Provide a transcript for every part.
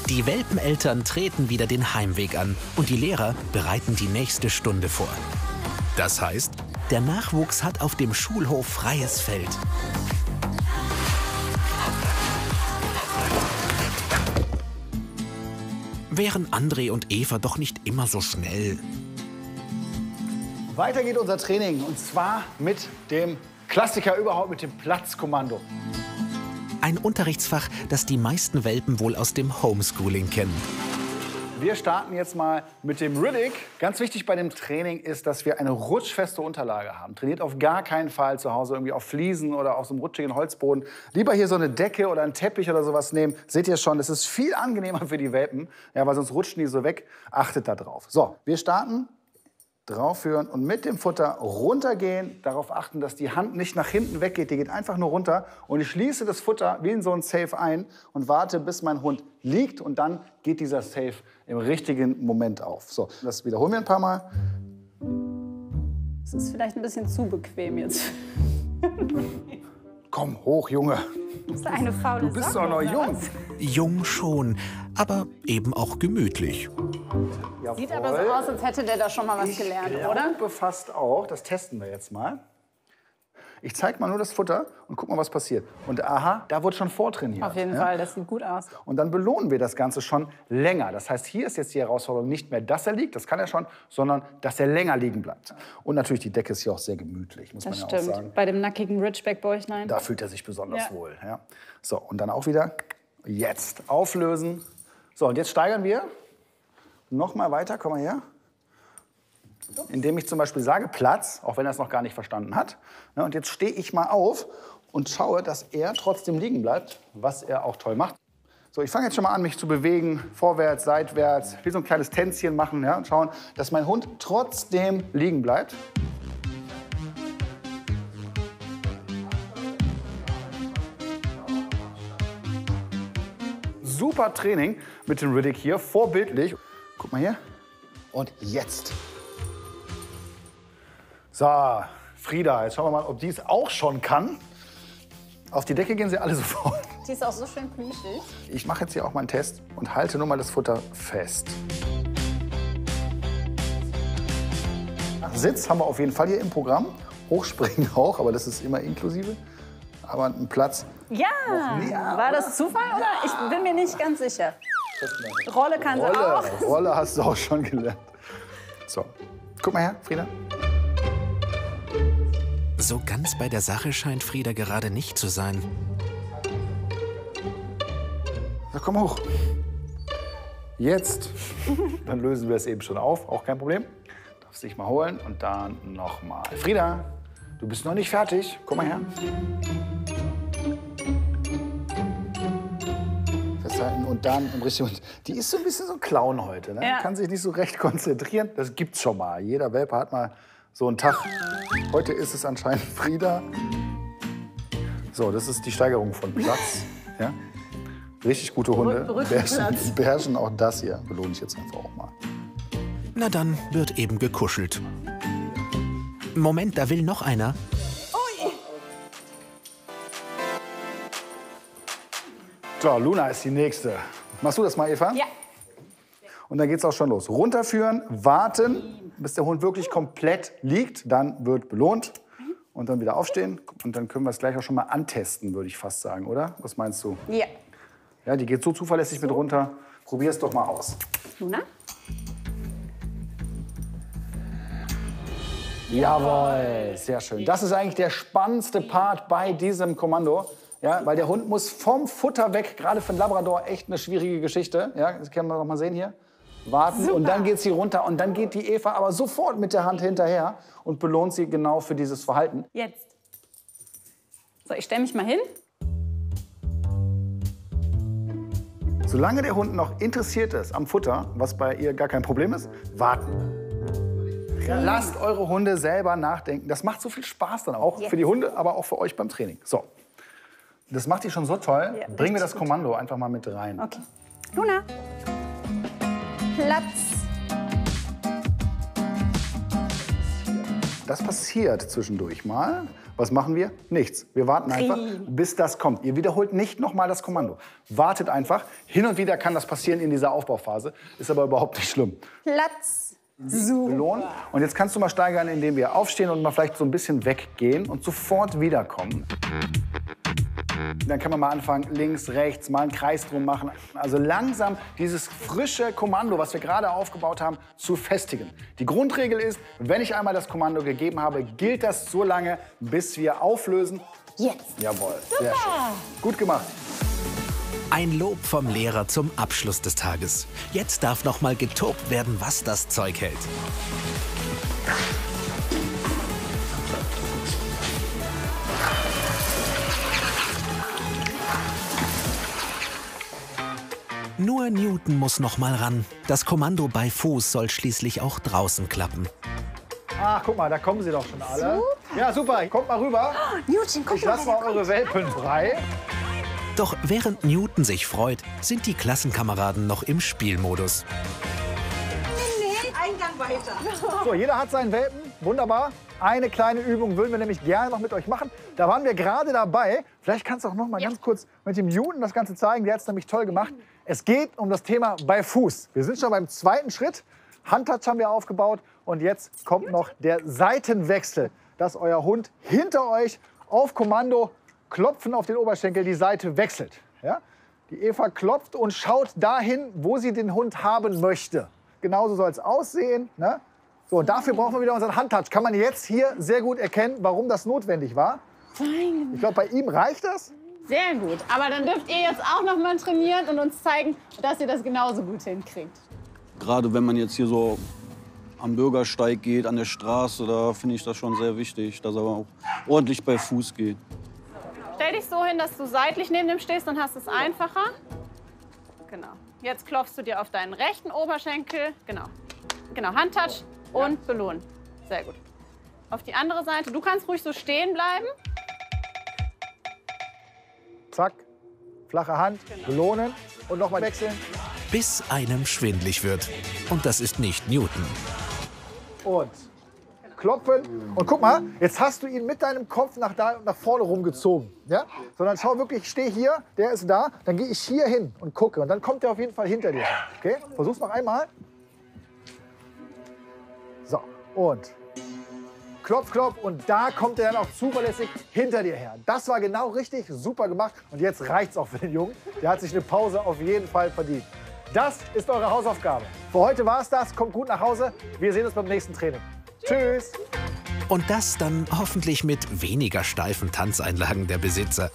Die Welpeneltern treten wieder den Heimweg an und die Lehrer bereiten die nächste Stunde vor. Das heißt, der Nachwuchs hat auf dem Schulhof freies Feld. Wären André und Eva doch nicht immer so schnell. Weiter geht unser Training und zwar mit dem Klassiker überhaupt, mit dem Platzkommando. Ein Unterrichtsfach, das die meisten Welpen wohl aus dem Homeschooling kennen. Wir starten jetzt mal mit dem Riddick. Ganz wichtig bei dem Training ist, dass wir eine rutschfeste Unterlage haben. Trainiert auf gar keinen Fall zu Hause irgendwie auf Fliesen oder auf so einem rutschigen Holzboden. Lieber hier so eine Decke oder einen Teppich oder sowas nehmen. Seht ihr schon, das ist viel angenehmer für die Welpen, ja, weil sonst rutschen die so weg. Achtet da drauf. So, wir starten. Draufführen und mit dem Futter runtergehen. Darauf achten, dass die Hand nicht nach hinten weggeht. Die geht einfach nur runter. Und ich schließe das Futter wie in so ein Safe ein und warte, bis mein Hund liegt. Und dann geht dieser Safe im richtigen Moment auf. So, das wiederholen wir ein paar Mal. Das ist vielleicht ein bisschen zu bequem jetzt. Komm, hoch, Junge. Das ist eine faule Du bist Socke, doch noch oder jung. was? Jung schon, aber eben auch gemütlich. Sieht aber so aus, als hätte der da schon mal was gelernt, oder? Ich glaube fast auch. Das testen wir jetzt mal. Ich zeige mal nur das Futter und guck mal, was passiert. Und aha, da wird schon vortrainiert. Auf jeden Fall, das sieht gut aus. Und dann belohnen wir das Ganze schon länger. Das heißt, hier ist jetzt die Herausforderung nicht mehr, dass er liegt, das kann er schon, sondern dass er länger liegen bleibt. Und natürlich, die Decke ist hier auch sehr gemütlich, muss Das man ja auch stimmt. sagen. Bei dem nackigen Ridgeback-Bäuchlein. Da fühlt er sich besonders Ja. wohl. Ja. So, und dann auch wieder jetzt auflösen. So, und jetzt steigern wir noch mal weiter. Komm mal her. Indem ich zum Beispiel sage Platz, auch wenn er es noch gar nicht verstanden hat. Ne, und jetzt stehe ich mal auf und schaue, dass er trotzdem liegen bleibt, was er auch toll macht. So, ich fange jetzt schon mal an, mich zu bewegen, vorwärts, seitwärts, wie so ein kleines Tänzchen machen, ja, und schauen, dass mein Hund trotzdem liegen bleibt. Super Training mit dem Riddick hier, vorbildlich. Guck mal hier. Und jetzt. So, Frieda, jetzt schauen wir mal, ob die es auch schon kann. Auf die Decke gehen sie alle sofort. Die ist auch so schön plüschig. Ich mache jetzt hier auch mal einen Test und halte nur mal das Futter fest. Sitz haben wir auf jeden Fall hier im Programm. Hochspringen auch, aber das ist immer inklusive. Aber einen Platz. Ja, Ja, war das Zufall oder? Ich bin mir nicht ganz sicher. Rolle kann sie auch. Rolle hast du auch schon gelernt. So, guck mal her, Frieda. So ganz bei der Sache scheint Frieda gerade nicht zu sein. So, komm hoch. Jetzt. Dann lösen wir es eben schon auf, auch kein Problem. Darfst dich mal holen und dann noch mal. Frieda, du bist noch nicht fertig. Komm mal her. Festhalten und dann im richtigen. Die ist so ein bisschen so ein Clown heute. Ne? Ja. Kann sich nicht so recht konzentrieren. Das gibt's schon mal. Jeder Welpe hat mal so einen Tag. Heute ist es anscheinend Frieda. So, das ist die Steigerung von Platz. Ja? Richtig gute Hunde beherrschen auch das hier. Belohne ich jetzt einfach auch mal. Na dann wird eben gekuschelt. Moment, da will noch einer. So, Luna ist die nächste. Machst du das mal, Eva? Ja. Und dann geht's auch schon los. Runterführen, warten, bis der Hund wirklich komplett liegt. Dann wird belohnt. Und dann wieder aufstehen. Und dann können wir es gleich auch schon mal antesten, würde ich fast sagen, oder? Was meinst du? Ja. Ja, die geht so zuverlässig mit runter. Probier es doch mal aus. Luna? Jawohl, sehr schön. Das ist eigentlich der spannendste Part bei diesem Kommando. Ja, weil der Hund muss vom Futter weg, gerade für einen Labrador, echt eine schwierige Geschichte. Ja, das können wir noch mal sehen hier. Warten und dann geht sie runter und dann geht die Eva aber sofort mit der Hand hinterher und belohnt sie genau für dieses Verhalten. Jetzt. So, ich stelle mich mal hin. Solange der Hund noch interessiert ist am Futter, was bei ihr gar kein Problem ist, warten. Ja, lasst eure Hunde selber nachdenken. Das macht so viel Spaß dann auch für die Hunde, aber auch für euch beim Training. So, das macht ihr schon so toll. Ja, Bringen wir das richtig Kommando einfach mal mit rein. Okay. Luna. Platz. Das passiert zwischendurch mal. Was machen wir? Nichts. Wir warten einfach, bis das kommt. Ihr wiederholt nicht nochmal das Kommando. Wartet einfach. Hin und wieder kann das passieren in dieser Aufbauphase. Ist aber überhaupt nicht schlimm. Platz. So. Belohnen. Und jetzt kannst du mal steigern, indem wir aufstehen und mal vielleicht so ein bisschen weggehen und sofort wiederkommen. Dann kann man mal anfangen, links, rechts, mal einen Kreis drum machen. Also langsam dieses frische Kommando, was wir gerade aufgebaut haben, zu festigen. Die Grundregel ist, wenn ich einmal das Kommando gegeben habe, gilt das so lange, bis wir auflösen. Jetzt. Jawohl, sehr schön. Gut gemacht. Ein Lob vom Lehrer zum Abschluss des Tages. Jetzt darf noch mal getobt werden, was das Zeug hält. Nur Newton muss noch mal ran. Das Kommando bei Fuß soll schließlich auch draußen klappen. Ach, guck mal, da kommen sie doch schon alle. Super. Ja, super. Kommt mal rüber. Oh, Newton, guck ich lasse mal eure Welpen frei. Doch während Newton sich freut, sind die Klassenkameraden noch im Spielmodus. Nee, Eingang weiter. So, jeder hat seinen Welpen. Wunderbar. Eine kleine Übung würden wir nämlich gerne noch mit euch machen. Da waren wir gerade dabei. Vielleicht kannst du auch noch mal ganz kurz mit dem Newton das Ganze zeigen. Der hat es nämlich toll gemacht. Es geht um das Thema bei Fuß. Wir sind schon beim zweiten Schritt. Handtouch haben wir aufgebaut. Und jetzt kommt noch der Seitenwechsel, dass euer Hund hinter euch auf Kommando klopfen auf den Oberschenkel die Seite wechselt. Ja? Die Eva klopft und schaut dahin, wo sie den Hund haben möchte. Genauso soll es aussehen. Ne? So, und dafür brauchen wir wieder unseren Handtouch. Kann man jetzt hier sehr gut erkennen, warum das notwendig war. Ich glaube, bei ihm reicht das. Sehr gut. Aber dann dürft ihr jetzt auch noch mal trainieren und uns zeigen, dass ihr das genauso gut hinkriegt. Gerade wenn man jetzt hier so am Bürgersteig geht, an der Straße, da finde ich das schon sehr wichtig, dass er auch ordentlich bei Fuß geht. Stell dich so hin, dass du seitlich neben dem stehst, dann hast du es einfacher. Genau. Jetzt klopfst du dir auf deinen rechten Oberschenkel. Genau. Genau, Handtouch und belohnen. Sehr gut. Auf die andere Seite. Du kannst ruhig so stehen bleiben. Zack, flache Hand, belohnen und noch mal wechseln. Bis einem schwindlig wird. Und das ist nicht Newton. Und klopfen. Und guck mal, jetzt hast du ihn mit deinem Kopf nach vorne rumgezogen. Ja? Sondern schau wirklich, ich stehe hier, der ist da, dann gehe ich hier hin und gucke. Und dann kommt er auf jeden Fall hinter dir. Okay? Versuch's noch einmal. So, und klopf, klopf. Und da kommt er dann auch zuverlässig hinter dir her. Das war genau richtig, super gemacht. Und jetzt reicht's auch für den Jungen. Der hat sich eine Pause auf jeden Fall verdient. Das ist eure Hausaufgabe. Für heute war es das. Kommt gut nach Hause. Wir sehen uns beim nächsten Training. Tschüss. Und das dann hoffentlich mit weniger steifen Tanzeinlagen der Besitzer.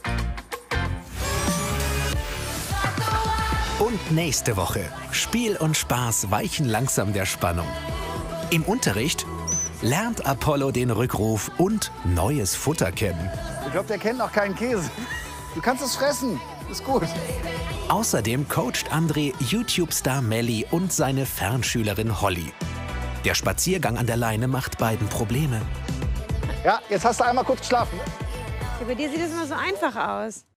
Und nächste Woche. Spiel und Spaß weichen langsam der Spannung. Im Unterricht lernt Apollo den Rückruf und neues Futter kennen. Ich glaube, der kennt noch keinen Käse. Du kannst es fressen. Ist gut. Außerdem coacht André YouTube-Star Melli und seine Fernschülerin Holly. Der Spaziergang an der Leine macht beiden Probleme. Ja, jetzt hast du einmal kurz geschlafen. Bei dir sieht es immer so einfach aus.